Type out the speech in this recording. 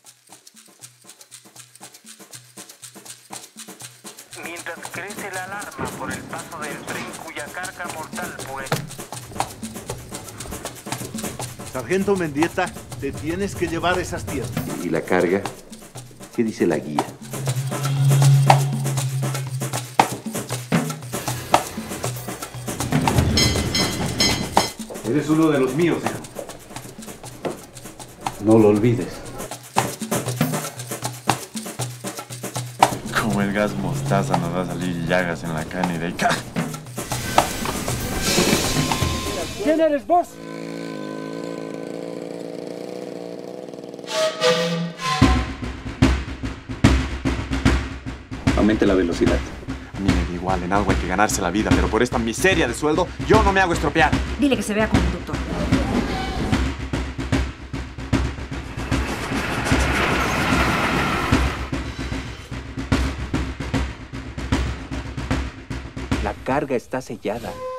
Mientras crece la alarma por el paso del tren cuya carga mortal puede... Sargento Mendieta, te tienes que llevar esas tierras. ¿Y la carga? ¿Qué dice la guía? Eres uno de los míos, hijo. No lo olvides. Como el gas mostaza nos va a salir llagas en la carne de acá. ¿Quién eres vos? Aumente la velocidad. A mí me da igual, en algo hay que ganarse la vida, pero por esta miseria de sueldo, yo no me hago estropear. Dile que se vea como un doctor. La carga está sellada.